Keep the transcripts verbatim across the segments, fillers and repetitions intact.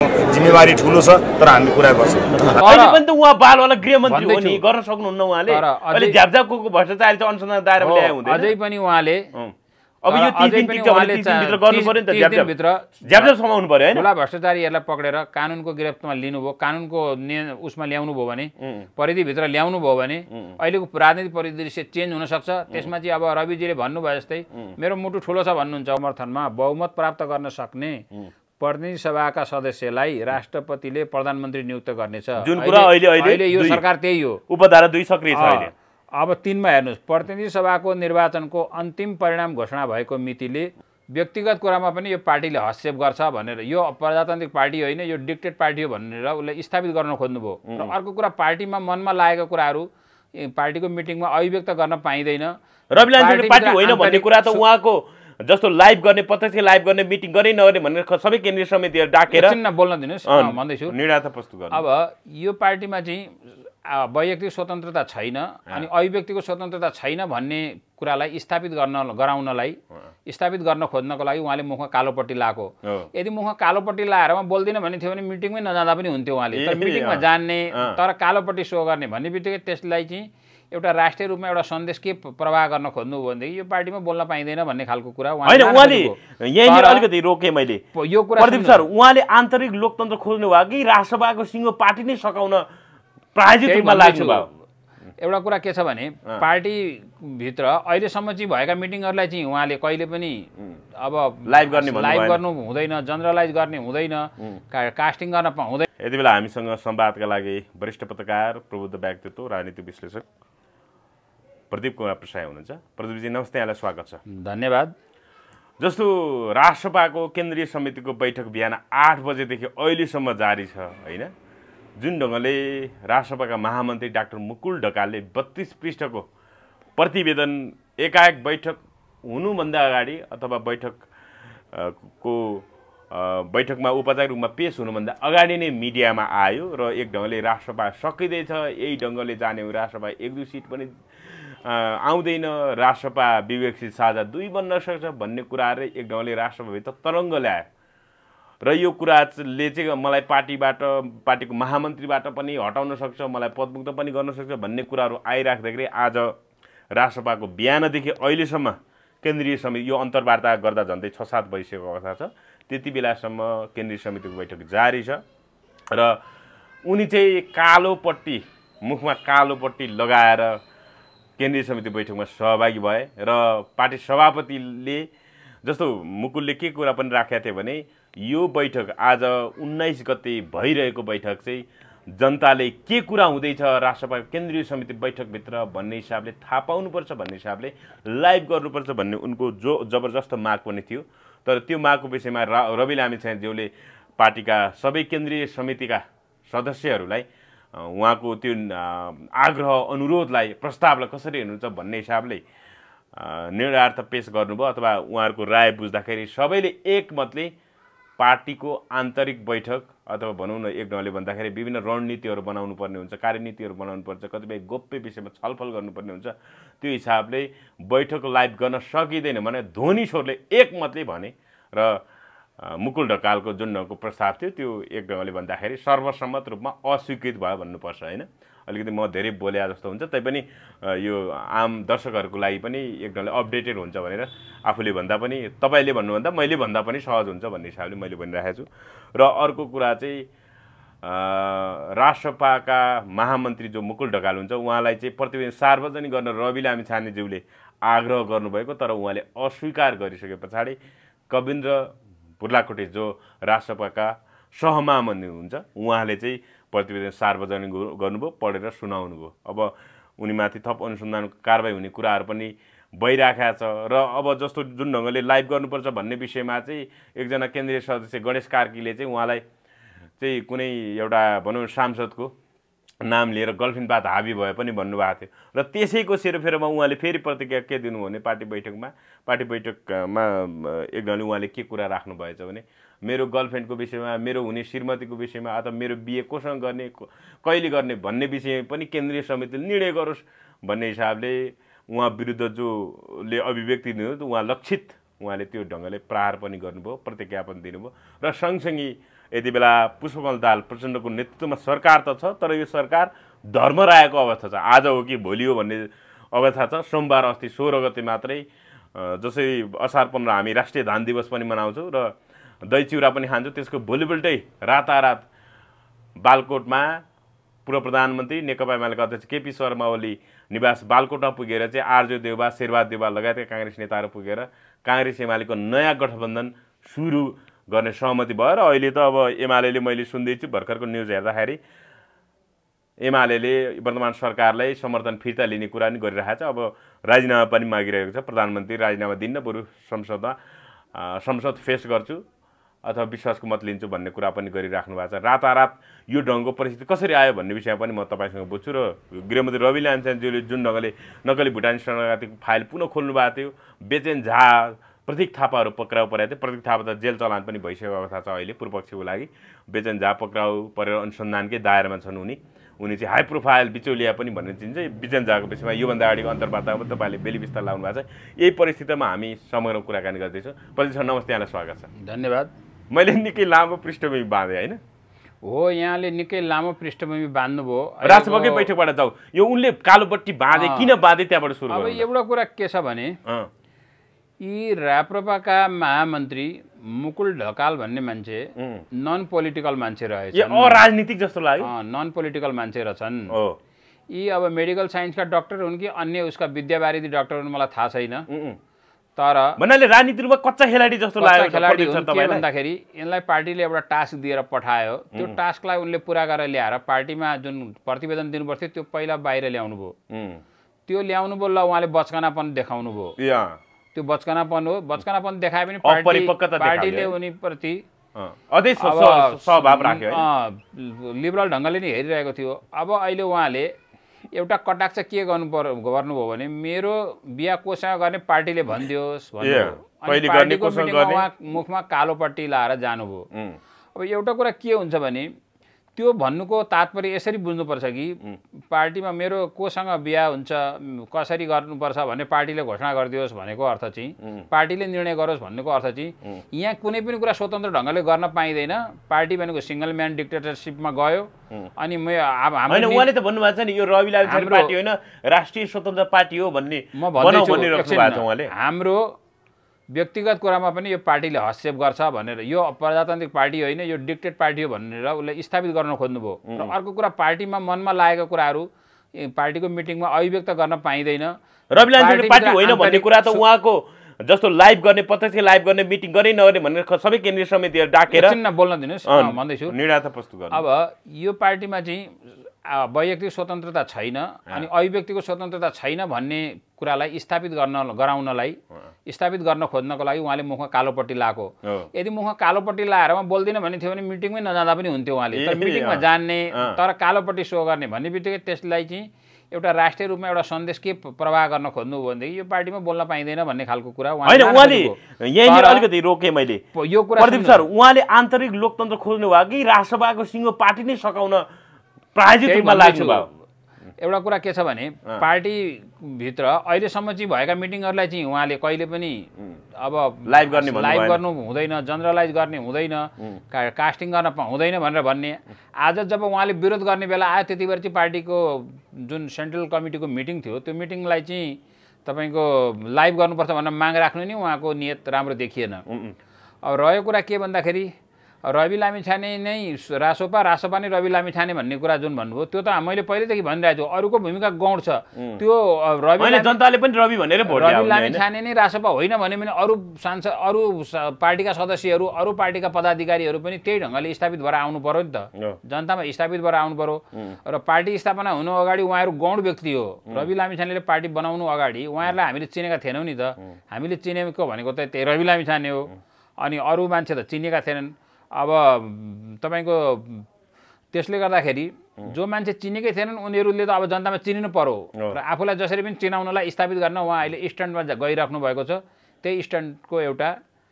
जिम्मेवारी ठुलो छ तर हामी कुरा गर्छौँ। अहिले पनि त उहाँ बालवाला गृहमन्त्री हो नि, गर्न सक्नुहुन्न उहाँले। अहिले झ्यापझ्यापको भ्रष्टाचारी चाहिँ अनुसन्धान दायरामा ल्याए हुँदैन। अझै पनि उहाँले अब यो तीस दिन टिक्छ भने तीस दिनभित्र गर्नु पर्यो नि त, झ्यापझ्यापभित्र झ्यापझ्याप समाउनु पर्यो हैन। ठुला भ्रष्टाचारीहरूलाई पक्रेर कानुनको गिरफ्तमा लिनुभयो, कानुनको उसमा ल्याउनु भयो भने, परिधिभित्र ल्याउनु भयो भने अहिलेको राजनीतिक परिदृश्य चेन्ज हुनसक्छ। त्यसमा चाहिँ अब रविजीले भन्नुभयो जस्तै मेरो मुटु ठुलो छ भन्नुहुन्छ, समर्थनमा बहुमत प्राप्त गर्न सक्ने प्रतिनिधि सभाका सदस्यलाई राष्ट्रपतिले प्रधानमन्त्री नियुक्त गर्नेछ, जुन कुरा अहिले अहिले यो सरकार त्यही हो। उपधारा दुई सक्रिय छ अहिले। अब तीनमा हेर्नुहोस्, प्रतिनिधि सभाको निर्वाचनको अन्तिम परिणाम घोषणा भएको मितिले व्यक्तिगत कुरामा पनि यो पार्टीले हस्तक्षेप गर्छ भनेर, यो प्रजातान्त्रिक पार्टी होइन यो डिक्टेट पार्टी हो भनेर उसले स्थापित गर्न खोज्नुभयो। र अर्को कुरा, पार्टीमा मनमा लागेको कुराहरू पार्टीको मिटिङमा अभिव्यक्त गर्न पाइँदैन। रवि लामिछाने पार्टी होइन भन्ने कुरा त उहाँको जस्तो लाइभ गर्ने, प्रत्यक्ष लाइभ गर्ने, मिटिङ गर्ने नगर्ने भनेर सबै केन्द्रीय समितिहरू डाकेर बोल्न दिनुहोस् भन्दैछु। निर्णय त प्रस्तुत गर्नु। अब यो पार्टीमा चाहिँ वैयक्तिक स्वतन्त्रता छैन अनि अभिव्यक्तिको स्वतन्त्रता छैन भन्ने कुरालाई स्थापित गर्न गराउनलाई स्थापित गर्न खोज्नको लागि उहाँले मुखमा कालोपट्टि लाएको। यदि मुखमा कालोपट्टि लाएर उहाँ बोल्दिन भन्ने थियो भने मिटिङमै नजाँदा पनि हुन्थ्यो उहाँले। तर मिटिङमा जान्ने तर कालोपट्टि सो गर्ने भन्ने बित्तिकै त्यसलाई चाहिँ एउटा राष्ट्रिय रूपमा एउटा सन्देश के प्रवाह गर्न खोज्नु हो भनेदेखि यो पार्टीमा बोल्न पाइँदैन भन्ने खालको कुरा होइन। उहाँले यहीँनिर अलिकति रोके मैले यो कुरा। प्रदीप सर, उहाँले आन्तरिक लोकतन्त्र खोज्नु भयो कि राष्ट्रसभाको सिङ्गो पार्टी नै सकाउन प्रायोजित रूपमा लाग्नु भयो? एउटा कुरा के छ भने पार्टीभित्र अहिलेसम्म चाहिँ भएका मिटिङहरूलाई चाहिँ उहाँले कहिले पनि अब लाइभ गर्ने लाइभ गर्नु हुँदैन, जनरलाइज गर्ने हुँदैन, कास्टिङ गर्न हुँदैन। यति बेला हामीसँग संवादका लागि वरिष्ठ पत्रकार, प्रबुद्ध व्यक्तित्व, राजनीतिक विश्लेषक प्रदीप कुमार प्रसाई हुनुहुन्छ। प्रदीपजी नमस्ते, यहाँलाई स्वागत छ। धन्यवाद। जस्तो राष्ट्रसभाको केन्द्रीय समितिको बैठक बिहान आठ बजेदेखि अहिलेसम्म जारी छ होइन, जुन ढङ्गले राष्ट्रसभाका महामन्त्री डाक्टर मुकुल ढकालले बत्तीस पृष्ठको प्रतिवेदन एकाएक बैठक हुनुभन्दा अगाडि अथवा बैठक को बैठकमा औपचारिक रूपमा पेश हुनुभन्दा अगाडि नै मिडियामा आयो र एक ढङ्गले राष्ट्रसभा सकिँदैछ, यही ढङ्गले जाने हो, राष्ट्रसभा एक दुई सिट पनि आउँदैन, राष्ट्रसभा विवेकसित साझा दुई बन्न सक्छ भन्ने कुराहरू एक ढङ्गले राष्ट्रसभाभित्र तरङ्ग ल्यायो र यो कुराले चाहिँ मलाई पार्टीबाट, पार्टीको महामन्त्रीबाट पनि हटाउन सक्छ, मलाई पदमुक्त पनि गर्न सक्छ भन्ने कुराहरू आइराख्दाखेरि आज राष्ट्रसभाको बिहानदेखि अहिलेसम्म केन्द्रीय समिति यो अन्तर्वार्ता गर्दा झन्डै छ सात बजिसकेको अवस्था छ, त्यति बेलासम्म केन्द्रीय समितिको बैठक जारी छ र उनी चाहिँ कालोपट्टि, मुखमा कालोपट्टि लगाएर केन्द्रीय समिति बैठकमा सहभागी भए र पार्टी सभापतिले जस्तो मुकुलले के कुरा पनि राखेका थिए भने यो बैठक आज उन्नाइस गते भइरहेको बैठक चाहिँ जनताले के कुरा हुँदैछ राष्ट्रसभा केन्द्रीय समिति बैठकभित्र भन्ने हिसाबले थाहा पाउनुपर्छ भन्ने हिसाबले लाइभ गर्नुपर्छ भन्ने उनको जो जबरजस्त माग पनि थियो। तर त्यो मागको विषयमा रवि लामिछानेज्यूले पार्टीका सबै केन्द्रीय समितिका सदस्यहरूलाई उहाँको त्यो आग्रह अनुरोधलाई प्रस्तावलाई कसरी हेर्नुहुन्छ भन्ने हिसाबले निर्णयार्थ पेश गर्नुभयो अथवा उहाँहरूको राय बुझ्दाखेरि सबैले एकमतले पार्टीको आन्तरिक बैठक अथवा भनौँ न एक ढङ्गले भन्दाखेरि विभिन्न रणनीतिहरू बनाउनु पर्ने हुन्छ, कार्यनीतिहरू बनाउनु पर्छ, कतिपय गोप्य विषयमा छलफल गर्नुपर्ने हुन्छ, त्यो हिसाबले बैठक लाइभ गर्न सकिँदैन भने धोनी छोरले एकमतले भने र मुकुल ढकालको जुन ढङ्गको प्रस्ताव थियो त्यो एक ढङ्गले भन्दाखेरि सर्वसम्मत रूपमा अस्वीकृत भयो भन्नुपर्छ होइन। अलिकति म धेरै बोले जस्तो हुन्छ, तैपनि यो आम दर्शकहरूको लागि पनि एक ढङ्गले अपडेटेड हुन्छ भनेर आफूले भन्दा पनि तपाईँले भन्नुभन्दा मैले भन्दा पनि सहज हुन्छ भन्ने हिसाबले मैले भनिरहेको छु। र अर्को कुरा चाहिँ राष्ट्रसभाका महामन्त्री जो मुकुल ढकाल हुन्छ उहाँलाई चाहिँ प्रतिवेदन सार्वजनिक गर्न रवि लामिछानेज्यूले आग्रह गर्नुभएको, तर उहाँले अस्वीकार गरिसके पछाडि कविन्द्र बुर्लाकोटे जो राष्ट्रसभाका सहमहामन्त्री हुन्छ उहाँले चाहिँ प्रतिवेदन सार्वजनिक गर्नुभयो, पढेर सुनाउनुभयो। अब उनीमाथि थप अनुसन्धानको कारबाही हुने कुराहरू पनि भइराखेको छ र अब जस्तो जुन ढङ्गले लाइभ गर्नुपर्छ भन्ने विषयमा चाहिँ एकजना केन्द्रीय सदस्य गणेश कार्कीले चाहिँ उहाँलाई चाहिँ कुनै एउटा भनौँ सांसदको नाम लिएर गर्लफ्रेन्डबाट हाबी भए पनि भन्नुभएको थियो र त्यसैको सेरोफेरोमा उहाँले फेरि प्रतिक्रिया के दिनुभयो भने पार्टी बैठकमा पार्टी बैठकमा एक ढङ्गले उहाँले के कुरा राख्नुभएछ भने मेरो गर्लफ्रेन्डको विषयमा, मेरो हुने श्रीमतीको विषयमा अथवा मेरो बिहे कोसँग गर्ने, कहिले गर्ने भन्ने विषय पनि केन्द्रीय समितिले निर्णय गरोस् भन्ने हिसाबले उहाँ विरुद्ध जोले अभिव्यक्ति दिनुभयो उहाँ लक्षित उहाँले त्यो ढङ्गले प्रहार पनि गर्नुभयो, प्रतिज्ञा पनि दिनुभयो र सँगसँगै यति बेला पुष्पकमल दाहाल प्रचण्डको नेतृत्वमा सरकार त छ, तर यो सरकार धर्मरायको अवस्था छ। आज हो कि भोलि हो भन्ने अवस्था छ। सोमबार अस्ति सोह्र गते मात्रै जसै असार पन्ध्र हामी राष्ट्रिय धान दिवस पनि मनाउँछौँ र दही चिउरा पनि खान्छौँ, त्यसको भोलिपल्टै रातारात बालकोटमा पूर्व प्रधानमन्त्री नेकपा एमालेका अध्यक्ष केपी शर्मा ओली निवास बालकोटमा पुगेर चाहिँ आर्जो देउबा, शेरबहादुर देउबा लगायतका काङ्ग्रेस नेताहरू पुगेर काङ्ग्रेस एमालेको नयाँ गठबन्धन सुरु गर्ने सहमति भयो। र अहिले त अब एमाले मैले सुन्दैछु भर्खरको न्युज हेर्दाखेरि एमाले वर्तमान सरकारलाई समर्थन फिर्ता लिने कुरा पनि गरिरहेको छ। अब राजीनामा पनि मागिरहेको छ। प्रधानमन्त्री राजीनामा दिन्न, बरु संसदमा संसद फेस गर्छु अथवा विश्वासको मत लिन्छु भन्ने कुरा पनि गरिराख्नु भएको छ। रातारात यो ढङ्गको परिस्थिति कसरी आयो भन्ने विषयमा पनि म तपाईँसँग बुझ्छु। र गृहमन्त्री रवि लामिछानेज्यूले जुन ढङ्गले नक्कली भुटानी शरणार्थीको फाइल पुनः खोल्नु भएको थियो, बेचेन झा, प्रतीक थापाहरू पक्राउ परेको थियो। प्रतीक थापा त जेल चलान पनि भइसकेको अवस्था छ अहिले पूर्वपक्षको लागि। बेचेन झा पक्राउ परेर अनुसन्धानकै दायरामा छन् उनी उनी चाहिँ हाई प्रोफाइल बिचौलिया पनि भन्ने चिन्छ। बेचेन झाको विषयमा योभन्दा अगाडिको अन्तर्वार्तामा तपाईँले बेली विस्तार लाउनु भएको छ। यही परिस्थितिमा हामी समग्र कुराकानी गर्दैछौँ। प्रतीक सर नमस्ते, यहाँलाई स्वागत छ। धन्यवाद। मैले निकै लामो पृष्ठभूमि बाँधेँ होइन? हो, यहाँले निकै लामो पृष्ठभूमि बाँध्नुभयो। राष्ट्रपतिकै बैठकबाट जाउँ। यो उनले कालोपट्टि बाँधे, किन बाँधे त्यहाँबाट सुरु अब गरौँ। एउटा कुरा के छ भने यी राप्रपाका महामन्त्री मुकुल ढकाल भन्ने मान्छे नन पोलिटिकल मान्छे रहेछ, अराजनीतिक जस्तो लाग्यो। नन पोलिटिकल मान्छे रहेछन्। यी अब मेडिकल साइन्सका डाक्टर हुन् कि अन्य उसका विद्यावारिधी डाक्टर हुन् मलाई थाहा छैन, तर भन्नाले राजनीतिमा कच्चा खेलाडी जस्तो लाग्यो। खेलाडी हुन् के भन्दाखेरि यिनलाई पार्टीले एउटा टास्क दिएर पठायो, त्यो टास्कलाई उनले पुरा गरेर ल्याएर पार्टीमा जुन प्रतिवेदन दिनुपर्थ्यो त्यो पहिला बाहिर ल्याउनु भयो। त्यो ल्याउनु भयो, ल उहाँले बचकनापन देखाउनु भयो। त्यो बचकनापन हो। बचकनापन देखाए पनि पार्टीले उनीप्रति स्वभाव राख्यो, लिबरल ढङ्गले नै हेरिरहेको थियो। अब अहिले उहाँले एउटा कटाक्ष के गर्नु पर्यो गर्नुभयो भने मेरो बिहा कोसँग गर्ने पार्टीले भनिदियोस् भन्नुभयो। मुखमा कालोपट्टि लाएर जानुभयो। अब एउटा कुरा के हुन्छ भने त्यो भन्नुको तात्पर्य यसरी बुझ्नुपर्छ कि पार्टीमा मेरो कोसँग बिहा हुन्छ, कसरी गर्नुपर्छ भन्ने पार्टीले घोषणा गरिदियोस् भनेको अर्थ चाहिँ, पार्टीले निर्णय गरोस् भन्नेको अर्थ चाहिँ यहाँ कुनै पनि कुरा स्वतन्त्र ढङ्गले गर्न पाइँदैन। पार्टी भनेको सिङ्गल म्यान डिक्टेटरसिपमा गयो। अनि म होइन, उहाँले त भन्नुभएको छ नि यो रवि लामिछाने पार्टी होइन, राष्ट्रिय स्वतन्त्र पार्टी हो भन्ने म भन्दैछु। हाम्रो व्यक्तिगत कुरामा पनि यो पार्टीले हस्तक्षेप गर्छ भनेर, यो प्रजातान्त्रिक पार्टी होइन, यो डिक्टेट पार्टी हो भनेर उसले स्थापित गर्न खोज्नुभयो। र अर्को कुरा पार्टीमा मनमा लागेको कुराहरू पार्टीको मिटिङमा अभिव्यक्त गर्न पाइँदैन। रवि लामिछाने पार्टी होइन भन्ने कुरा त उहाँको जस्तो लाइभ गर्ने, प्रत्यक्ष लाइभ गर्ने, मिटिङ गर्ने नगर्ने भनेर सबै केन्द्रीय समितिहरू डाकेर बोल्न दिनुहोस् भन्दैछु। निर्णय त प्रस्तुत गर्नु। अब यो पार्टीमा चाहिँ वैयक्तिक स्वतन्त्रता छैन अनि अभिव्यक्तिको स्वतन्त्रता छैन भन्ने कुरालाई स्थापित गर्न गराउनलाई स्थापित गर्न खोज्नको लागि उहाँले मुखमा कालोपट्टि लाएको। यदि मुखमा कालोपट्टि लाएर उहाँ बोल्दिनँ भन्ने थियो भने मिटिङमै नजाँदा पनि हुन्थ्यो उहाँले। तर मिटिङमा जान्ने तर कालोपट्टि सो गर्ने भन्ने बित्तिकै त्यसलाई चाहिँ एउटा राष्ट्रिय रूपमा एउटा सन्देश के प्रवाह गर्न खोज्नु हो भनेदेखि यो पार्टीमा बोल्न पाइँदैन भन्ने खालको कुरा उहाँले यहीँनिर अलिकति रोकेँ मैले। यो कुरा प्रदीप सर, उहाँले आन्तरिक लोकतन्त्र खोज्नु भयो कि राष्ट्रपाको सिङ्गो पार्टी नै सकाउन प्रायोजित रूपमा लाग्नु भयो? एउटा कुरा के छ भने पार्टीभित्र अहिलेसम्म चाहिँ भएका मिटिङहरूलाई चाहिँ उहाँले कहिले पनि अब लाइभ गर्ने लाइभ गर्नु हुँदैन, जनरलाइज गर्ने हुँदैन, कास्टिङ गर्न हुँदैन भनेर भन्ने। आज जब उहाँले विरोध गर्ने बेला आयो त्यति बेर चाहिँ पार्टीको जुन सेन्ट्रल कमिटीको मिटिङ थियो त्यो मिटिङलाई चाहिँ तपाईँको लाइभ गर्नुपर्छ भनेर माग राख्नु नि उहाँको नियत राम्रो देखिएन। अब रह्यो कुरा के भन्दाखेरि रवि लामिछाने नै रासोपा, रासोपा नै रवि लामिछाने भन्ने कुरा जुन भन्नुभयो त्यो त मैले पहिलेदेखि भनिरहेको छु। अरूको भूमिका गौण छ त्यो। रवि जनताले पनि रवि भनेर भोट दियो। रवि लामिछाने नै रासोपा होइन भने पनि अरू सांसद, अरू पार्टीका सदस्यहरू, अरू पार्टीका पदाधिकारीहरू पनि त्यही ढङ्गले स्थापित भएर आउनु पर्यो नि त, जनतामा स्थापित भएर आउनु पर्यो। र पार्टी स्थापना हुनु अगाडि उहाँहरू गौण व्यक्ति हो। रवि लामिछानेले पार्टी बनाउनु अगाडि उहाँहरूलाई हामीले चिनेका थिएनौँ नि त। हामीले चिनेको भनेको त त्यही रवि लामिछाने हो, अनि अरू मान्छे त चिनेका थिएनन्। अब तपाईँको त्यसले गर्दाखेरि जो मान्छे चिनेकै थिएनन् उनीहरूले त अब जनतामा चिनिनु पर्यो र आफूलाई जसरी पनि चिनाउनलाई स्थापित गर्न उहाँ अहिले स्ट्यान्डमा गइराख्नु भएको छ। त्यही स्ट्यान्डको एउटा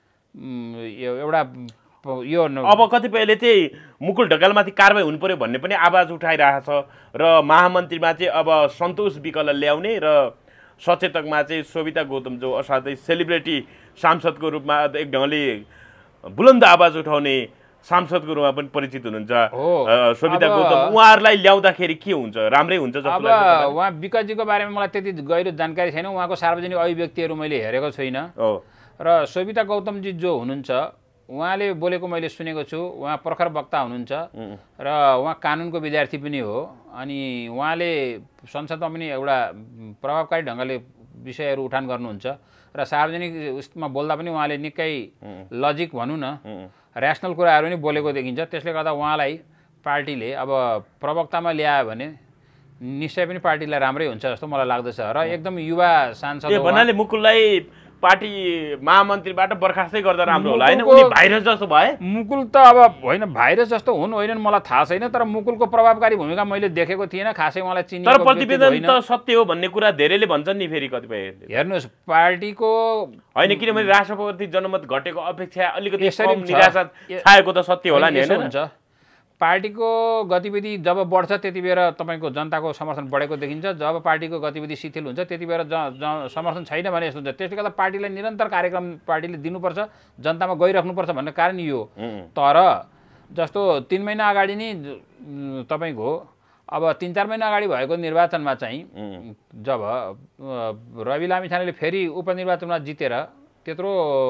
एउटा यो अब कतिपयले चाहिँ मुकुल ढकालमाथि कारबाही हुनु पर्यो भन्ने पनि आवाज उठाइरहेको छ र महामन्त्रीमा चाहिँ अब सन्तोष विकल ल्याउने र सचेतकमा चाहिँ सोभिता गौतम जो असाध्यै सेलिब्रिटी सांसदको रूपमा एक ढङ्गले बुलन्द आवाज उठाउने सांसदको रूपमा पनि परिचित हुनुहुन्छ हो। शोभिता अब- गौतम, उहाँहरूलाई ल्याउँदाखेरि के हुन्छ, राम्रै हुन्छ जस्तो अब लाग्छ? उहाँ विकासजीको बारेमा मलाई त्यति गहिरो जानकारी छैन, उहाँको सार्वजनिक अभिव्यक्तिहरू मैले हेरेको छुइनँ। हो र शोभिता गौतमजी जो हुनुहुन्छ उहाँले बोलेको मैले सुनेको छु, उहाँ प्रखर वक्ता हुनुहुन्छ र उहाँ कानुनको विद्यार्थी पनि हो, अनि उहाँले संसदमा पनि एउटा प्रभावकारी ढङ्गले विषयहरू उठान गर्नुहुन्छ र सार्वजनिक उसमा बोल्दा पनि उहाँले निकै लजिक भनौँ न ऱ्यासनल कुराहरू पनि बोलेको देखिन्छ। त्यसले गर्दा उहाँलाई पार्टीले अब प्रवक्तामा ल्यायो भने निश्चय पनि पार्टीलाई राम्रै हुन्छ जस्तो मलाई लाग्दछ र एकदम युवा सांसद ए हो भन्नाले मुकुललाई पार्टी महामन्त्रीबाट बर्खास्तै गर्दा राम्रो होला हैन? मुकुलको- उनी भाइरस जस्तो भए? मुकुल त अब होइन भाइरस जस्तो हुन् होइनन् मलाई थाहा छैन, तर मुकुलको प्रभावकारी भूमिका मैले देखेको थिएन, खासै उहाँलाई चिनेको तर व्यक्ति प्रतिवेदन होइन। त सत्य हो भन्ने कुरा धेरैले भन्छन् नि फेरि कतिपय। हेर्नुहोस् पार्टीको होइन किनभने राष्ट्रपति जनमत घटेको अपेक्षा अलिकति यसरी कम छ। निराशा ए- छाएको त सत्य होला नि यसो हैन? हुन्छ पार्टीको गतिविधि जब बढ्छ त्यति बेर तपाईँको जनताको समर्थन बढेको देखिन्छ, जब पार्टीको गतिविधि शिथिल हुन्छ त्यति बेर ज ज- समर्थन छैन भने यस्तो हुन्छ। त्यसले गर्दा पार्टीलाई निरन्तर कार्यक्रम पार्टीले दिनुपर्छ, जनतामा गइराख्नुपर्छ भन्ने कारण यो। तर जस्तो तिन महिना अगाडि नै ज- तपाईँको अब तिन चार महिना अगाडि भएको निर्वाचनमा चाहिँ जब अ, रवि लामिछानेले फेरि उपनिर्वाचनमा जितेर त्यत्रो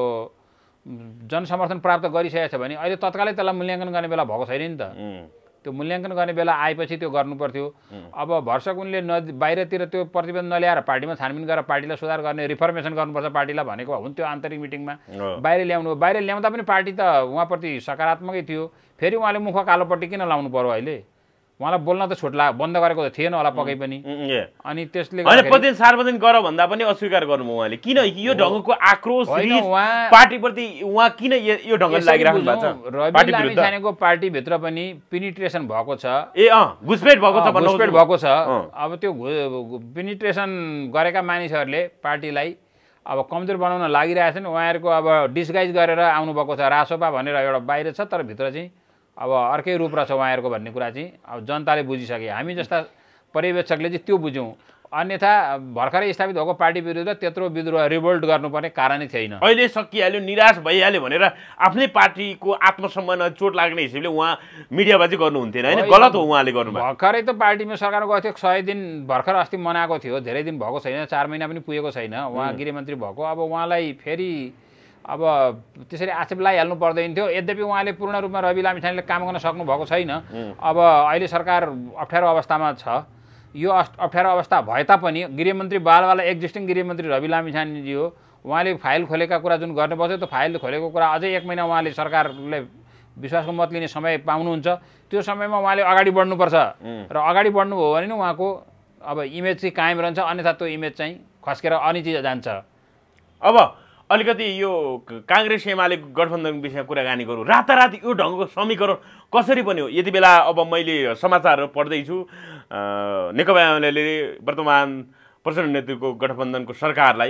जनसमर्थन प्राप्त गरिसकेको छ भने अहिले तत्कालै त्यसलाई मूल्याङ्कन गर्ने बेला भएको छैन नि त। त्यो मूल्याङ्कन गर्ने बेला आएपछि त्यो गर्नु पर्थ्यो। अब भर्सक उनले न बाहिरतिर त्यो प्रतिवेदन नल्याएर पार्टीमा छानबिन गरेर पार्टीलाई सुधार गर्ने रिफर्मेसन गर्नुपर्छ पार्टीलाई भनेको हुन्थ्यो आन्तरिक मिटिङमा, बाहिर ल्याउनु बाहिर ल्याउँदा पनि पार्टी त उहाँप्रति सकारात्मकै थियो। फेरि उहाँले मुख कालोपट्टि किन लाउनु पर्यो अहिले? उहाँलाई बोल्न त छुट ला बन्द गरेको त थिएन होला पक्कै पनि। अनि त्यसले होइन प्रतिवेदन सार्वजनिक गर भन्दा पनि अस्वीकार गर्नुभयो उहाँले। किन यो ढङ्गको आक्रोश होइन, रिस उहाँ- पार्टीप्रति उहाँ किन यो यो ढङ्गले लागिराख्नु भएको छ रवि पार्टी विरुद्ध? लामिछानेको पार्टीभित्र पनि पिनिट्रेसन भएको छ, ए अँ घुसपेट भएको छ भन्नु घुसपेट भएको छ। अँ। अब त्यो पिनिट्रेसन गरेका मानिसहरूले पार्टीलाई अब कमजोर बनाउन लागिरहेछन्। उहाँहरूको अब डिस्गाइज गरेर आउनुभएको छ, रासोपा भनेर एउटा बाहिर छ तर भित्र चाहिँ अब अर्कै रूप रहेछ उहाँहरूको भन्ने कुरा चाहिँ अब जनताले बुझिसके। हामी जस्ता पर्यवेक्षकले चाहिँ त्यो बुझ्यौँ, अन्यथा भर्खरै स्थापित भएको पार्टी विरुद्ध त्यत्रो विद्रोह रिभोल्ट गर्नुपर्ने कारणै छैन। अहिले सकिहाल्यो, निराश भइहाल्यो भनेर आफ्नै पार्टीको आत्मसम्मानमा चोट लाग्ने हिसाबले उहाँ मिडियाबाजी गर्नुहुन्थेन होइन? गलत हो उहाँले गर्नुभयो। भर्खरै त पार्टीमा सरकार गएको थियो, सय दिन भर्खर अस्ति मनाएको थियो, धेरै दिन भएको छैन, चार महिना पनि पुगेको छैन उहाँ गृहमन्त्री भएको। अब उहाँलाई फेरि अब त्यसरी आक्षेप लगाइहाल्नु पर्दैन थियो। यद्यपि उहाँले पूर्ण रूपमा रवि लामिछानेले काम गर्न सक्नु भएको छैन। अब अहिले सरकार अप्ठ्यारो अवस्थामा छ। यो अप्ठ्यारो अवस्था भए तापनि गृहमन्त्री बालवाला एक्जिस्टिङ गृहमन्त्री रवि लामिछानेजी हो, उहाँले फाइल खोलेका कुरा जुन गर्नुपर्छ त्यो फाइल खोलेको कुरा अझै एक महिना उहाँले सरकारले विश्वासको मत लिने समय पाउनुहुन्छ। त्यो समयमा उहाँले अगाडि बढ्नुपर्छ र अगाडि बढ्नुभयो भने नि उहाँको अब इमेज चाहिँ कायम रहन्छ, अन्यथा त्यो इमेज चाहिँ खस्केर अनिति जान्छ। अब अलिकति यो काङ्ग्रेस एमाले गठबन्धन विषयमा कुराकानी गरौँ। रातारात यो ढङ्गको समीकरण कसरी बन्यो? यति बेला अब मैले समाचारहरू पढ्दैछु, नेकपा एमाले वर्तमान प्रचण्ड नेतृत्वको गठबन्धनको सरकारलाई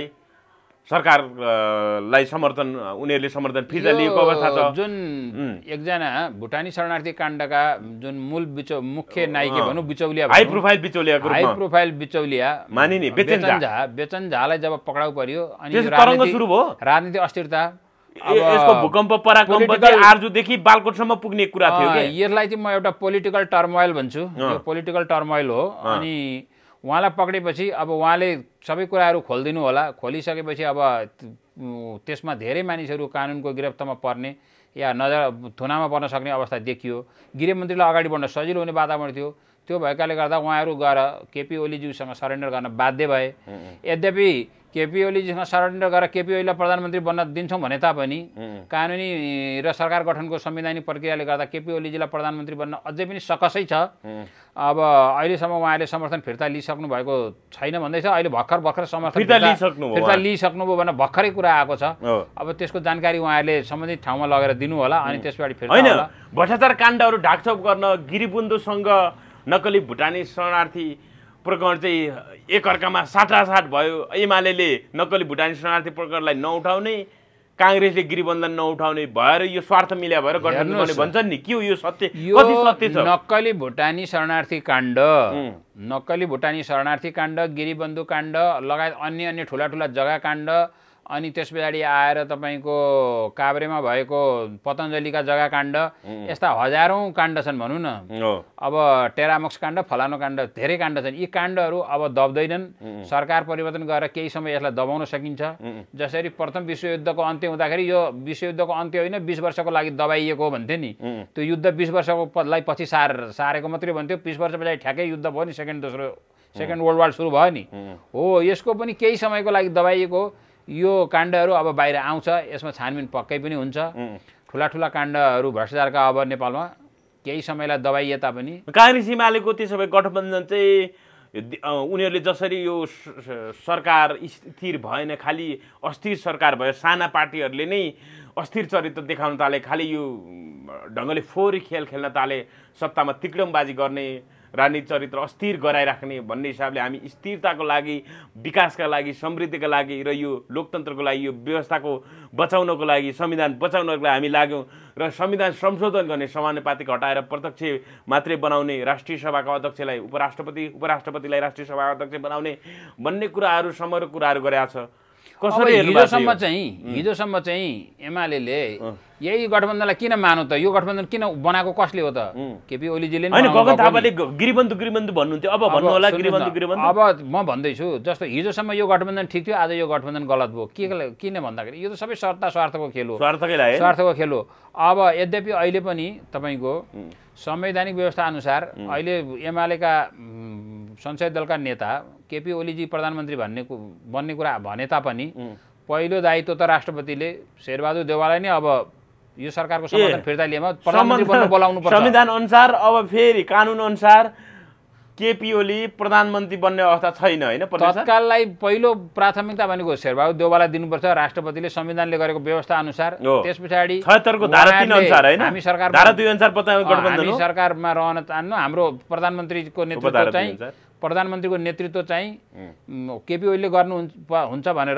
सरकारलाई समर्थन उनीहरूले समर्थन फिर्ता लिएको अवस्था छ। जुन एकजना भुटानी शरणार्थी काण्डका जुन मूल बिचौ मुख्य नायिका भनौँ बिचौलिया हाई प्रोफाइल बिचौलियाको हाई रूपमा प्रोफाइल बिचौलिया मानिने बेचन झा। झा बेचन झालाई जब पक्राउ पर्यो अनि त्यसो यो तरङ्ग राजनीति- सुरु भयो। राजनीति अस्थिरता ए- यसको भूकम्प पराकम्प political- आर्जुदेखि बालकोटसम्म पुग्ने कुरा थियो अँ, के? यसलाई चाहिँ म एउटा पोलिटिकल टर्मोइल भन्छु। यो पोलिटिकल टर्मोइल हो। अनि उहाँलाई पक्रेपछि अब उहाँले सबै कुराहरू खोलिदिनु होला। खोलिसकेपछि अब त्यसमा धेरै मानिसहरू कानुनको गिरफ्तारमा पर्ने या नजर थुनामा पर्न सक्ने अवस्था देखियो। गृहमन्त्रीलाई अगाडि बढ्न सजिलो हुने वातावरण थियो। त्यो भएकाले गर्दा उहाँहरू गएर केपी ओलीज्यूसँग सरेन्डर गर्न बाध्य भए। यद्यपि केपी ओलीजीसँग सरेन्डर गरेर केपी ओलीलाई प्रधानमन्त्री बन्न दिन्छौँ भने तापनि कानुनी र सरकार गठनको संवैधानिक प्रक्रियाले गर्दा केपी ओलीजीलाई प्रधानमन्त्री बन्न अझै पनि सकसै छ। अब अहिलेसम्म उहाँले समर्थन फिर्ता लिइसक्नु भएको छैन भन्दैछ। अहिले भर्खर भर्खर समर्थन फिर्ता लिइसक्नुभयो फिर्ता लिइसक्नुभयो भने भर्खरै कुरा आएको छ। हो। अब त्यसको जानकारी उहाँहरूले सम्बन्धित ठाउँमा लगेर दिनु होला अनि त्यसबाट फिर्ता होइन, होला। भ्रष्टाचार काण्डहरू ढाकछोप गर्न गिरिबन्धुसँग नक्कली भुटानी शरणार्थी प्रकरण चाहिँ एकअर्कामा साटासाट भयो। एमाले नक्कली भुटानी शरणार्थी प्रकरणलाई नउठाउने, काङ्ग्रेसले गिरिबन्धन नउठाउने भएर यो स्वार्थ मिल्या भएर गठबन्धन गर्ने भन्छन् नि, के हो यो सत्य? यो कति सत्य छ? नक्कली भुटानी शरणार्थी काण्ड नक्कली भुटानी शरणार्थी काण्ड गिरिबन्धु काण्ड लगायत अन्य अन्य ठुला ठुला जग्गा काण्ड अनि त्यस पछाडि आएर तपाईँको काभ्रेमा भएको पतञ्जलिका जग्गा काण्ड यस्ता हजारौँ काण्ड छन् भनौँ न। अब टेरामक्स काण्ड फलानो काण्ड धेरै काण्ड छन्। यी काण्डहरू अब दब्दैनन्। सरकार परिवर्तन गरेर केही समय यसलाई दबाउन सकिन्छ। जसरी प्रथम विश्वयुद्धको अन्त्य हुँदाखेरि यो विश्वयुद्धको अन्त्य होइन बिस वर्षको लागि दबाइएको भन्थ्यो नि, त्यो युद्ध बिस वर्षको लाई पछि सार सारेको मात्रै भन्थ्यो। बिस वर्ष पछाडि ठ्याक्कै युद्ध भयो नि, सेकेन्ड दोस्रो सेकेन्ड वर्ल्ड वार सुरु भयो नि। हो, यसको पनि केही समयको लागि दबाइएको यो काण्डहरू अब बाहिर आउँछ। यसमा छानबिन पक्कै पनि हुन्छ। ठुला ठुला काण्डहरू भ्रष्टाचारका अब नेपालमा केही समयलाई दबाइए तापनि काङ्ग्रेस एमालेको त्यसो भए गठबन्धन चाहिँ उनीहरूले जसरी यो सरकार स्थिर भएन, खालि अस्थिर सरकार भयो, साना पार्टीहरूले नै अस्थिर चरित्र देखाउन थाले, खालि यो ढङ्गले फोहोरी खेल खेल्न थाले, सत्तामा तिक्रमबाजी गर्ने, राजनीतिक चरित्र अस्थिर गराइराख्ने भन्ने हिसाबले हामी स्थिरताको लागि, विकासका लागि, समृद्धिका लागि र यो लोकतन्त्रको लागि, यो व्यवस्थाको बचाउनको लागि, संविधान बचाउनको लागि हामी लाग्यौँ र संविधान संशोधन गर्ने, समानुपातिक हटाएर प्रत्यक्ष मात्रै बनाउने, राष्ट्रिय सभाका अध्यक्षलाई उपराष्ट्रपति उपराष्ट्रपतिलाई राष्ट्रिय सभाका अध्यक्ष बनाउने भन्ने कुराहरू समग्र कुराहरू गरेका छ। कसरी हिजोसम्म चाहिँ हिजोसम्म चाहिँ एमाले यही गठबन्धनलाई किन मानौ त? यो गठबन्धन किन बनाएको कसले हो त? केपी ओलीजीले हैन, गगन थापाले गिरिबन्धु गिरिबन्धु भन्नुहुन्थ्यो, अब भन्नु होला गिरिबन्धु गिरिबन्धु। अब म भन्दैछु जस्तो हिजोसम्म यो गठबन्धन ठिक थियो, आज यो गठबन्धन गलत भयो। के किन भन्दाखेरि यो त सबै सत्ता स्वार्थको खेल हो, स्वार्थकै लागि स्वार्थको खेल हो। अब यद्यपि अहिले पनि तपाईँको संवैधानिक व्यवस्था अनुसार अहिले एमालेका संसदीय दलका नेता केपी ओलीजी प्रधानमन्त्री भन्ने बन्ने कुरा भने तापनि पहिलो दायित्व त राष्ट्रपतिले शेरबहादुर देउवालाई नै अब यो सरकारको समर्थन फिर्ता लिएमा प्रधानमन्त्री बन्न बोलाउनु पर्छ। संविधान अनुसार अब फेरि कानुन अनुसार केपी ओली प्रधानमन्त्री बन्ने अवस्था छैन हैन? तत्काललाई पहिलो प्राथमिकता भनेको शेरबहादुर देउवालाई दिनुपर्छ राष्ट्रपतिले संविधानले गरेको व्यवस्था अनुसार। त्यस पछाडि छत्तर को धारा तीन अनुसार हैन? हामी सरकार धारा दुई अनुसार गठबन्धन हामी सरकारमा रहन चाहन्न, हाम्रो प्रधानमन्त्रीको नेतृत्व चाहिँ प्रधानमन्त्रीको नेतृत्व चाहिँ केपी ओलीले गर्नु हुन्छ भनेर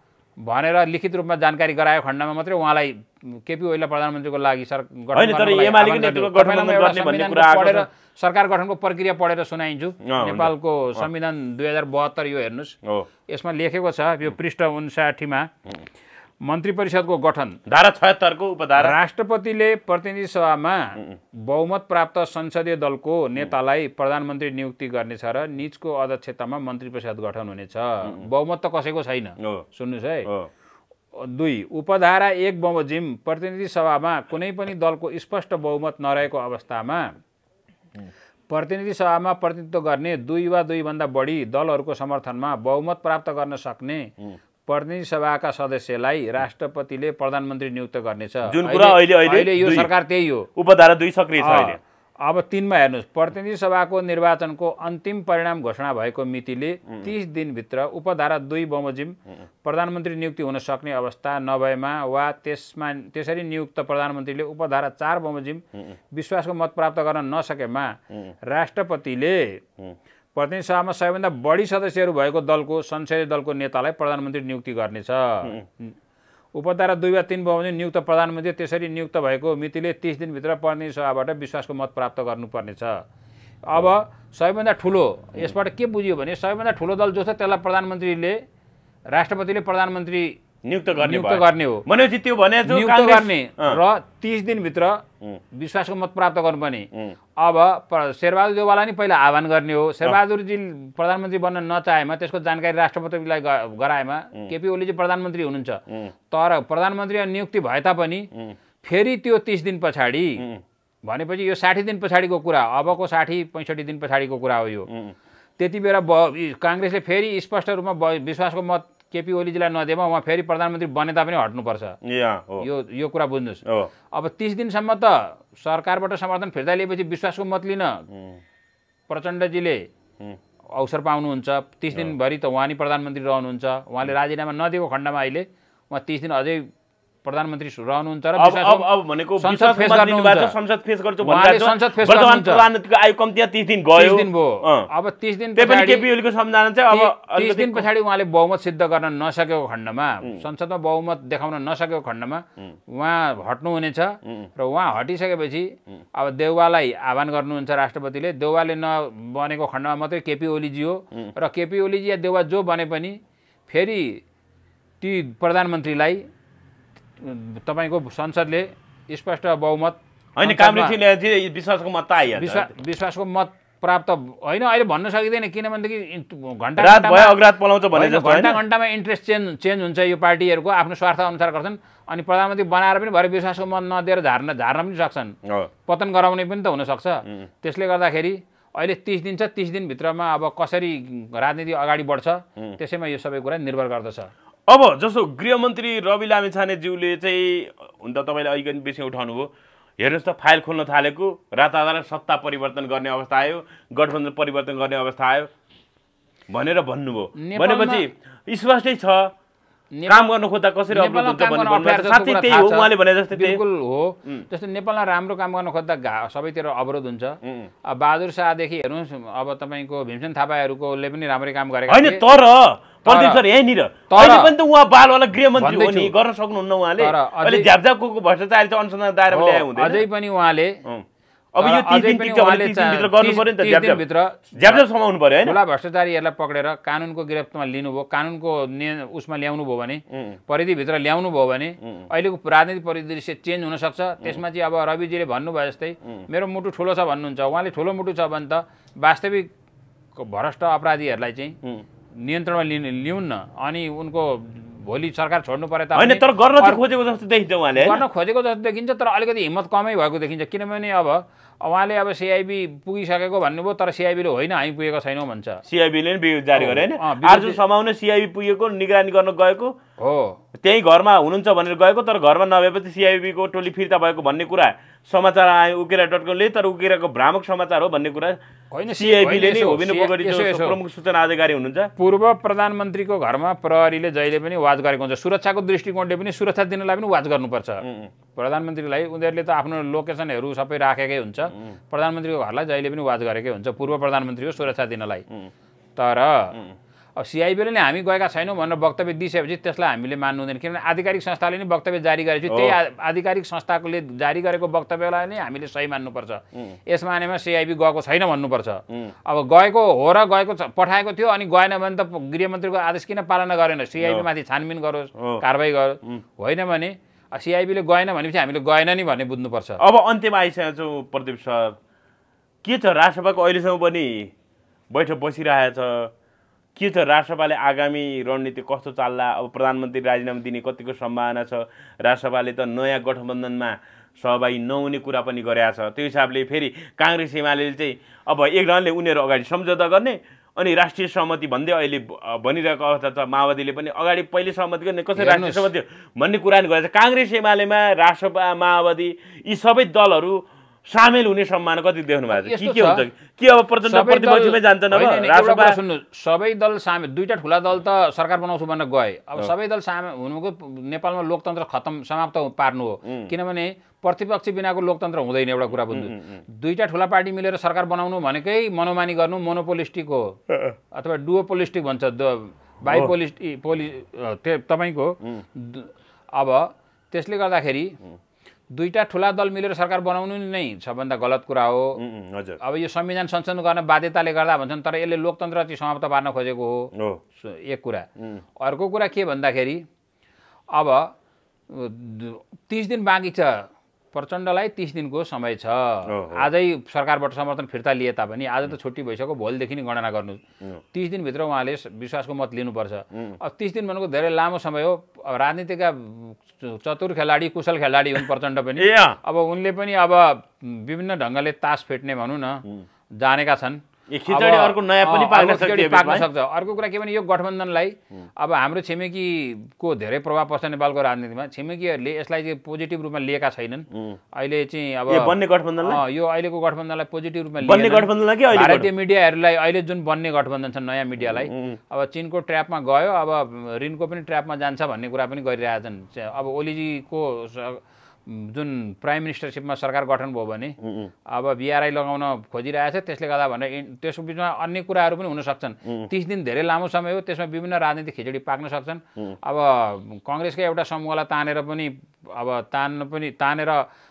भनेर लिखित रूपमा जानकारी गरायो खण्डमा मात्रै उहाँलाई केपी ओलीलाई प्रधानमन्त्रीको लागि पढेर सरकार गठनको प्रक्रिया पढेर सुनाइन्छु। नेपालको संविधान दुई हजार बहत्तर यो हेर्नुहोस्, यसमा लेखेको छ यो पृष्ठ उन्साठीमा मन्त्री परिषदको गठन धारा छयत्तर को उपधारा राष्ट्रपतिले प्रतिनिधि सभामा बहुमत प्राप्त संसदीय दलको नेतालाई प्रधानमन्त्री नियुक्ति गर्नेछ र निजको अध्यक्षतामा मन्त्री परिषद गठन हुनेछ। बहुमत त कसैको छैन, सुन्नुहोस् है। दुई, उपधारा एक बमोजिम प्रतिनिधि सभामा कुनै पनि दलको स्पष्ट बहुमत नरहेको अवस्थामा प्रतिनिधि सभामा प्रतिनिधित्व गर्ने दुई वा दुईभन्दा बढी दलहरूको समर्थनमा बहुमत प्राप्त गर्न सक्ने प्रतिनिधि सभाका सदस्यलाई राष्ट्रपतिले प्रधानमन्त्री नियुक्त गर्नेछ। जुन कुरा अहिले अहिले यो सरकार त्यही हो। उपधारा दुई सक्रिय छ अहिले। अब तीनमा हेर्नुहोस्, प्रतिनिधि सभाको निर्वाचनको अन्तिम परिणाम घोषणा भएको मितिले तीस दिनभित्र उपधारा दुई बमोजिम प्रधानमन्त्री नियुक्ति हुन सक्ने अवस्था नभएमा वा त्यसमा त्यसरी नियुक्त प्रधानमन्त्रीले उपधारा चार बमोजिम विश्वासको मत प्राप्त गर्न नसकेमा राष्ट्रपतिले प्रतिनिधि सभामा सबैभन्दा बढी सदस्यहरू भएको दलको संसदीय दलको नेतालाई प्रधानमन्त्री नियुक्ति गर्नेछ। उपधारा दुई वा तीन बमोजिम नियुक्त प्रधानमन्त्री त्यसरी नियुक्त भएको मितिले तीस दिनभित्र प्रतिनिधि सभाबाट विश्वासको मत प्राप्त गर्नुपर्नेछ। अब सबैभन्दा ठुलो यसबाट के बुझियो भने सबैभन्दा ठुलो दल जो छ त्यसलाई प्रधानमन्त्रीले राष्ट्रपतिले प्रधानमन्त्री नियुक्त गर्ने नियुक्त गर्ने हो भनेपछि त्यो भने नियुक्त गर्ने र तीस दिनभित्र विश्वासको मत प्राप्त गर्नुपर्ने। अब शेरबहादुर देउवालाई नि पहिला आह्वान गर्ने हो। शेरबहादुरजी प्रधानमन्त्री बन्न नचाहेमा त्यसको जानकारी राष्ट्रपतिलाई गराएमा केपी ओलीजी प्रधानमन्त्री हुनुहुन्छ, तर प्रधानमन्त्री नियुक्ति भए तापनि फेरि त्यो तीस दिन पछाडि भनेपछि यो साठी दिन पछाडिको कुरा, अबको साठी पैँसठी दिन पछाडिको कुरा हो यो। त्यति बेला काङ्ग्रेसले फेरि स्पष्ट रूपमा विश्वासको मत केपी ओलीजीलाई नदिएमा उहाँ फेरि प्रधानमन्त्री बने तापनि हट्नुपर्छ। यो यो कुरा बुझ्नुहोस्। अब तीस दिनसम्म त सरकारबाट समर्थन फिर्ता लिएपछि विश्वासको मत लिन प्रचण्डजीले अवसर पाउनुहुन्छ। तीस दिनभरि त उहाँ नि प्रधानमन्त्री रहनुहुन्छ। उहाँले राजीनामा नदिएको खण्डमा अहिले उहाँ तीस दिन अझै प्रधानमन्त्री रहनुहुन्छ र संसद फेस गर्नुहुन्छ। संसद फेस गर्छु भनिरहेको छ। वर्तमान प्रधानमन्त्रीको आयु कम्ती तीस दिन गयो। तीस दिन भयो। अब तीस दिन पछाडि केपी ओलीको संविधान चाहिँ अब तीस दिन पछाडि उहाँले बहुमत सिद्ध गर्न नसकेको खण्डमा, संसदमा बहुमत देखाउन नसकेको खण्डमा उहाँ हट्नुहुनेछ र उहाँ हटिसकेपछि अब देउवालाई आह्वान गर्नुहुन्छ राष्ट्रपतिले। देउवाले नबनेको खण्डमा मात्रै केपी ओलीजी हो र केपी ओलीजी या देउवा जो बने पनि फेरि ती प्रधानमन्त्रीलाई तपाईँको संसदले स्पष्ट बहुमत होइन काङ्ग्रेसले विश्वासको मत त आइहाल्छ विश्वास विश्वासको मत प्राप्त होइन अहिले भन्न सकिँदैन किनभनेदेखि घन्टा रात भयो अग्रात पलाउँछ भने जस्तो घन्टा घन्टामा इन्ट्रेस्ट चेन्ज चेन्ज हुन्छ यो पार्टीहरूको आफ्नो स्वार्थ अनुसार गर्छन् अनि प्रधानमन्त्री बनाएर पनि भरे विश्वासको मत नदिएर झार्न झार्न पनि सक्छन् पतन गराउने पनि त हुनसक्छ त्यसले गर्दाखेरि अहिले तिस दिन छ तिस दिनभित्रमा अब कसरी राजनीति अगाडि बढ्छ त्यसैमा यो सबै कुरा निर्भर गर्दछ अब जस्तो गृहमन्त्री रवि लामिछानेज्यूले चाहिँ हुन त तपाईँले अलिकति बेसी उठाउनु भयो हेर्नुहोस् त फाइल खोल्न थालेको रातारात सत्ता परिवर्तन गर्ने अवस्था आयो गठबन्धन परिवर्तन गर्ने अवस्था आयो भनेर भन्नुभयो भनेपछि स्पष्टै छ काम गर्न खोज्दा कसरी अवरोध हुन्छ भन्ने साथै त्यही हो उहाँले भने जस्तै बिल्कुल हो जस्तो नेपालमा राम्रो काम गर्न खोज्दा सबैतिर अवरोध हुन्छ अब बहादुर शाहदेखि हेर्नुहोस् अब तपाईँको भीमसेन थापाहरूकोले पनि राम्रै काम गरेका होइन तर प्रदीप सर यहीँनिर अहिले पनि त उहाँ बालवाला गृहमन्त्री हो नि गर्न सक्नुहुन्न उहाँले अहिले झ्यापझ्यापको भ्रष्टाचार चाहिँ अनुसन्धान दायरामा ल्याए हुँदैन अझै पनि उहाँले अब यो तीस दिन टिक्छ भने तीस दिनभित्र गर्नु पर्यो नि त झ्यापझ्यापभित्र झ्यापझ्याप समाउनु पर्यो हैन ठुला भ्रष्टाचारीहरूलाई पक्रेर कानुनको गिरफ्तमा लिनुभयो कानुनको उसमा ल्याउनु भयो भने परिधिभित्र ल्याउनु भयो भने अहिलेको राजनीतिक परिदृश्य चेन्ज हुनसक्छ त्यसमा चाहिँ अब रविजीले भन्नुभयो जस्तै मेरो मुटु ठुलो छ भन्नुहुन्छ उहाँले ठुलो मुटु छ भने त वास्तविक भ्रष्ट अपराधीहरूलाई चाहिँ नियन्त्रणमा लिने ल्याउन्न अनि उनको भोलि सरकार छोड्नु पर्यो त हैन तर गर्न चाहिँ खोजेको जस्तो देखिन्छ उहाँले गर्न खोजेको जस्तो देखिन्छ तर अलिकति हिम्मत कमै भएको देखिन्छ किनभने अब उहाँले अब सिआइबी पुगिसकेको भन्नुभयो तर सिआइबीले होइन हामी पुगेको छैनौँ भन्छ सिआइबीले नि जारी गरे हैन आज समाउने सिआइबी पुगेको निगरानी गर्न गएको हो त्यही घरमा हुनुहुन्छ भनेर गएको तर घरमा नभएपछि सिआइबीको टोली फिर्ता भएको भन्ने कुरा समाचार आयो उकेरा डट कमले तर उकेराको भ्रामक समाचार हो भन्ने कुरा होइन सिआइबीले नै होबिन पोगटी जो प्रमुख सूचना अधिकारी हुनुहुन्छ पूर्व प्रधानमन्त्रीको घरमा प्रहरीले जहिले पनि वाच गरेको हुन्छ सुरक्षाको दृष्टिकोणले पनि सुरक्षा दिनलाई पनि वाच गर्नुपर्छ प्रधानमन्त्रीलाई उनीहरूले त आफ्नो लोकेसनहरू सबै राखेकै हुन्छ प्रधानमन्त्रीको घरलाई जहिले पनि वाच गरेकै हुन्छ पूर्व प्रधानमन्त्री हो सुरक्षा दिनलाई तर अब सिआइबीले नै हामी गएका छैनौँ भनेर वक्तव्य दिइसकेपछि त्यसलाई हामीले मान्नु हुँदैन किनभने आधिकारिक संस्थाले नै वक्तव्य जारी गरेपछि त्यही आधिकारिक संस्थाले जारी गरेको वक्तव्यलाई नै हामीले सही मान्नुपर्छ यस मानेमा सिआइबी गएको छैन भन्नुपर्छ अब गएको हो र गएको पठाएको थियो अनि गएन भने त गृहमन्त्रीको आदेश किन पालना गरेन सिआइबी माथि छानबिन गरोस् कारबाही गरोस् होइन भने सिआइबीले गएन भनेपछि हामीले गएन नि भन्ने बुझ्नुपर्छ अब अन्त्यमा आइसकेको छौँ प्रदीप सर के छ राष्ट्रसभाको अहिलेसम्म पनि बैठक बसिरहेछ के छ राष्ट्रसभाले आगामी रणनीति कस्तो चाल्ला अब प्रधानमन्त्री राजीनामा दिने कतिको सम्भावना छ राष्ट्रसभाले त नयाँ गठबन्धनमा सहभागी नहुने कुरा पनि गरेको छ त्यो हिसाबले फेरि काङ्ग्रेस एमाले चाहिँ अब एक ढङ्गले उनीहरू अगाडि सम्झौता गर्ने अनि राष्ट्रिय सहमति भन्दै अहिले भनिरहेको अवस्था छ माओवादीले पनि अगाडि पहिले सहमति गर्ने कसरी राष्ट्रिय सहमति भन्ने कुरा नि गरेको छ काङ्ग्रेस एमालेमा राष्ट्रसभा माओवादी यी सबै दलहरू सामेल हुने सम्भावना कति देख्नु भएको छ के के हुन्छ के अब प्रचण्ड प्रतिपक्षमै जान्छन् अब राष्ट्रसभा सुन्नु सबै दल सामेल दुईटा ठुला दल त सरकार बनाउँछु भनेर गए अब सबै दल सामेल हुनुको नेपालमा लोकतन्त्र खतम समाप्त पार्नु हो किनभने प्रतिपक्ष बिनाको लोकतन्त्र हुँदैन एउटा कुरा बुझ्नु दुईटा ठुला पार्टी मिलेर सरकार बनाउनु भनेकै मनोमानी गर्नु मोनोपोलिस्टिक हो अथवा डुओपोलिस्टिक भन्छ बाइपोलिस्टिक पोलि तपाईँको अब त्यसले गर्दाखेरि दुईटा ठुला दल मिलेर सरकार बनाउनु नै सबभन्दा गलत कुरा हो हजुर अब यो संविधान संशोधन गर्न बाध्यताले गर्दा भन्छन् तर यसले लोकतन्त्र चाहिँ समाप्त पार्न खोजेको हो एक कुरा अर्को कुरा के भन्दाखेरि अब तीस दिन बाँकी छ प्रचण्डलाई तीस दिनको समय छ आजै सरकारबाट समर्थन फिर्ता लिए तापनि आज त छुट्टी भइसक्यो भोलिदेखि नै गणना गर्नु तीस दिनभित्र उहाँले विश्वासको मत लिनुपर्छ अब तीस दिन भनेको धेरै लामो समय हो राजनीतिका चतुर खेलाडी कुशल खेलाडी हुन् प्रचण्ड पनि अब उनले पनि अब विभिन्न ढङ्गले तास फेट्ने भनौँ न जानेका छन् अर्को नयाँ पनि पाक्न सक्छ अर्को कुरा के भने यो गठबन्धनलाई अब हाम्रो छिमेकीको धेरै प्रभाव पर्छ नेपालको राजनीतिमा छिमेकीहरूले यसलाई चाहिँ पोजिटिभ रूपमा लिएका छैनन् अहिले चाहिँ अब बन्ने गठबन्धनलाई यो अहिलेको गठबन्धनलाई पोजिटिभ रूपमा बन्ने गठबन्धनलाई के अहिले भारतीय मिडियाहरूलाई अहिले जुन बन्ने गठबन्धन छ नयाँ मिडियालाई अब चीनको ट्र्यापमा गयो अब ऋणको पनि ट्र्यापमा जान्छ भन्ने कुरा पनि गरिरहेछन् अब ओलीजीको जुन प्राइम मिनिस्टरसिपमा सरकार गठन भयो भने अब बिआरआई लगाउन खोजिरहेछ त्यसले गर्दा भनेर त्यसको बिचमा अन्य कुराहरू पनि हुन सक्छन् तीस दिन धेरै लामो समय हो त्यसमा विभिन्न राजनीतिक खिचडी पाक्न सक्छन् अब कङ्ग्रेसकै एउटा समूहलाई तानेर पनि अब तान्न पनि तानेर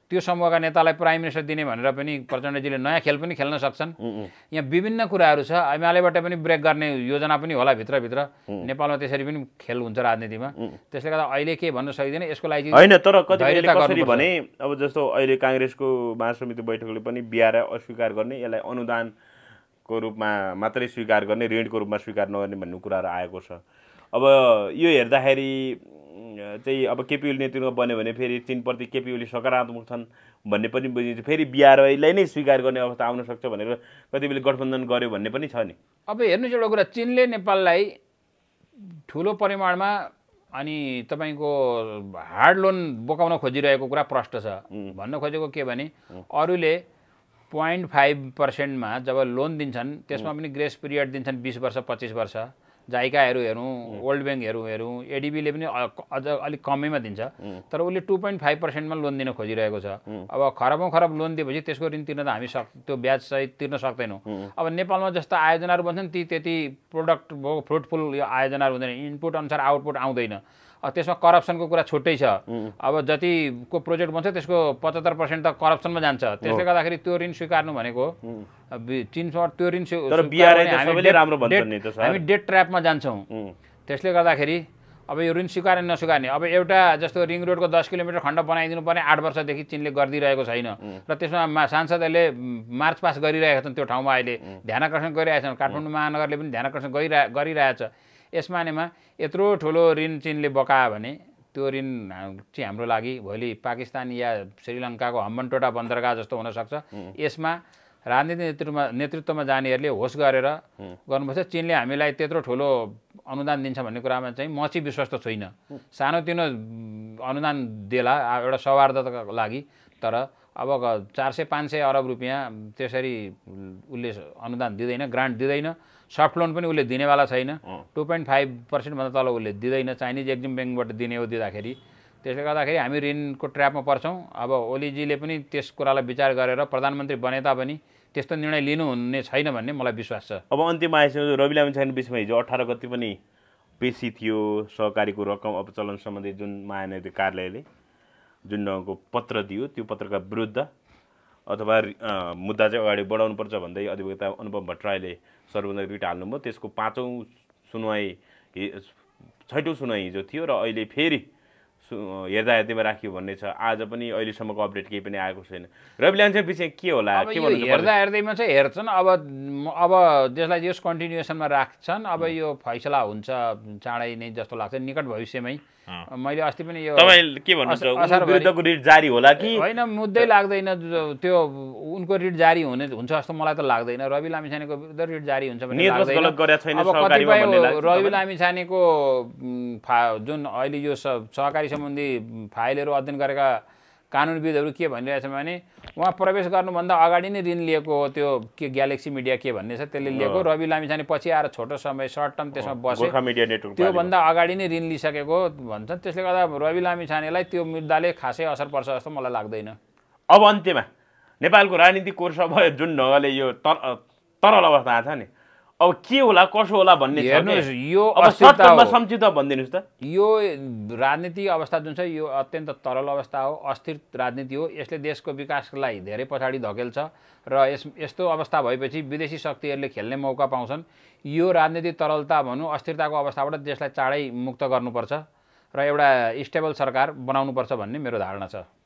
त्यो समूहका नेतालाई प्राइम मिनिस्टर दिने भनेर पनि प्रचण्डजीले नयाँ खेल पनि खेल्न सक्छन्। यहाँ विभिन्न कुराहरू छ। एमालेबाट पनि ब्रेक गर्ने योजना पनि होला भित्रभित्र। नेपालमा त्यसरी पनि खेल हुन्छ राजनीतिमा। त्यसले गर्दा अहिले के भन्न सकिँदैन, यसको लागि होइन। तर कतिपयले कसरी भने अब जस्तो अहिले काङ्ग्रेसको महासमिति बैठकले पनि बिहार अस्वीकार गर्ने, यसलाई अनुदानको रूपमा मात्रै स्वीकार गर्ने, ऋणको रूपमा स्वीकार नगर्ने भन्ने कुराहरू आएको छ। अब यो हेर्दाखेरि चाहिँ अब केपी ओली नेतृत्वमा बन्यो भने फेरि चीनप्रति केपी ओली सकारात्मक छन् भन्ने पनि बुझिन्छ, फेरि बिआरआईलाई नै स्वीकार गर्ने अवस्था आउन सक्छ भनेर कतिपयले गठबन्धन गर्यो भन्ने पनि छ नि। अब हेर्नुहोस् एउटा कुरा, चीनले नेपाललाई ठुलो परिमाणमा अनि तपाईँको हार्ड लोन बोकाउन खोजिरहेको कुरा प्रष्ट छ। भन्न खोजेको के भने अरूले पोइन्ट फाइभ पर्सेन्टमा जब लोन दिन्छन् त्यसमा पनि ग्रेस पिरियड दिन्छन् बिस वर्ष पच्चिस वर्ष। जाइकाहरू हेरौँ, वर्ल्ड ब्याङ्कहरू हेरौँ, एडिबीले पनि अझ अलिक कमैमा दिन्छ। तर उसले टू पोइन्ट फाइभ पर्सेन्टमा लोन दिन खोजिरहेको छ। अब खरबौँ खरब लोन दिएपछि त्यसको ऋण तिर्न त हामी सक त्यो ब्याज सहित तिर्न सक्दैनौँ। अब नेपालमा जस्ता आयोजनाहरू बन्छन् ती त्यति प्रोडक्ट फ्रुटफुल यो आयोजनाहरू हुँदैन, इनपुट अनुसार आउटपुट आउँदैन। त्यसमा करप्सनको कुरा छुट्टै छ। अब जतिको प्रोजेक्ट बन्छ त्यसको पचहत्तर पर्सेन्ट त करप्सनमा जान्छ। त्यसले गर्दाखेरि त्यो ऋण स्वीकार्नु भनेको चीनसँग त्यो ऋण हामी डेट ट्र्यापमा जान्छौँ। त्यसले गर्दाखेरि अब यो ऋण स्वीकार्ने नस्वीकार्ने, अब एउटा जस्तो रिङ रोडको दस किलोमिटर खण्ड बनाइदिनु पर्ने आठ वर्षदेखि चीनले गरिदिरहेको छैन र त्यसमा सांसदहरूले मार्च पास गरिरहेका छन्। त्यो ठाउँमा अहिले ध्यान आकर्षण गरिरहेका छन्। काठमाडौँ महानगरले पनि ध्यान आकर्षण गरिरह गरिरहेछ। यस मानेमा यत्रो ठुलो ऋण चीनले बकायो भने त्यो ऋण चाहिँ हाम्रो लागि भोलि पाकिस्तान या श्रीलङ्काको हम्बनटोटा बन्दरगाह जस्तो हुनसक्छ। यसमा राजनीतिक नेतृत्वमा नेतृत्वमा जानेहरूले होस गरेर गर्नुपर्छ। चीनले हामीलाई त्यत्रो ठुलो अनुदान दिन्छ भन्ने कुरामा चाहिँ म चाहिँ विश्वस्त छुइनँ। सानोतिनो अनुदान देला एउटा सौहार्दताको लागि, तर अब चार सय पाँच सय अरब रुपियाँ त्यसरी उसले अनुदान दिँदैन, ग्रान्ट दिँदैन। सफ्ट लोन पनि उसले दिनेवाला छैन। टू पोइन्ट फाइभ पर्सेन्टभन्दा तल उसले दिँदैन चाइनिज एक्जिम ब्याङ्कबाट दिने हो दिँदाखेरि। त्यसले गर्दाखेरि हामी ऋणको ट्र्यापमा पर्छौँ। अब ओलीजीले पनि त्यस कुरालाई विचार गरेर प्रधानमन्त्री बने तापनि त्यस्तो निर्णय लिनुहुने छैन भन्ने मलाई विश्वास छ। अब अन्त्यमा आइसक्यो रवि लामिछाने बिचमा हिजो अठार गति पनि पेशी थियो सहकारीको रकम अपचलन सम्बन्धी जुन महानगरीय कार्यालयले जुन ढङ्गको पत्र दियो त्यो पत्रका विरुद्ध अथवा मुद्दा चाहिँ अगाडि बढाउनुपर्छ भन्दै अधिवक्ता अनुपम भट्टराईले सर्वोच्च रिट हाल्नुभयो। त्यसको पाँचौँ सुनवाई छैटौँ सुनवाई हिजो थियो र अहिले फेरि हेर्दा हेर्दैमा राखियो भन्ने छ। आज पनि अहिलेसम्मको अपडेट केही पनि आएको छैन। रवि लामिछाने पछि के होला के भन्नु? हेर्दा हेर्दैमा चाहिँ हेर्छन्। अब अब त्यसलाई यस कन्टिन्युएसनमा राख्छन्। अब यो फैसला हुन्छ चाँडै नै जस्तो लाग्छ, निकट भविष्यमै। मैले अस्ति पनि यो तपाईले के भन्नुहुन्छ, विरुद्धको रिट जारी होला कि होइन? मुद्दै लाग्दैन त्यो उनको रिट जारी हुने हुन्छ जस्तो मलाई त लाग्दैन। रवि लामिछानेको विरुद्ध रिट जारी हुन्छ भन्ने लाग्दैन। अब कतिपय रवि लामिछानेको जुन अहिले यो सहकारी सम्बन्धी फाइलहरू अध्ययन गरेका कानुनविदहरू के भनिरहेछन् भने उहाँ प्रवेश गर्नुभन्दा अगाडि नै ऋण लिएको हो। त्यो के ग्यालेक्सी मिडिया के भन्ने छ त्यसले लिएको। रवि लामिछाने पछि आएर छोटो समय सर्ट टर्म त्यसमा बसे, त्योभन्दा अगाडि नै ऋण लिइसकेको भन्छन्। त्यसले गर्दा रवि लामिछानेलाई त्यो मुद्दाले खासै असर पर्छ जस्तो मलाई लाग्दैन। अब अन्त्यमा नेपालको राजनीतिक कोर्स अब जुन ढङ्गले यो तरल अवस्था आएको छ नि, अब के होला कसो होला भन्ने हेर्नुहोस्। यो संक्षिप्त भनिदिनुहोस् त। यो राजनीतिक अवस्था जुन छ यो अत्यन्त तरल अवस्था हो, अस्थिर राजनीति हो। यसले देशको विकासलाई धेरै पछाडि धकेल्छ र यस यस्तो अवस्था भएपछि विदेशी शक्तिहरूले खेल्ने मौका पाउँछन्। यो राजनीतिक तरलता भनौँ अस्थिरताको अवस्थाबाट देशलाई चाँडै मुक्त गर्नुपर्छ र एउटा स्टेबल सरकार बनाउनुपर्छ भन्ने मेरो धारणा छ।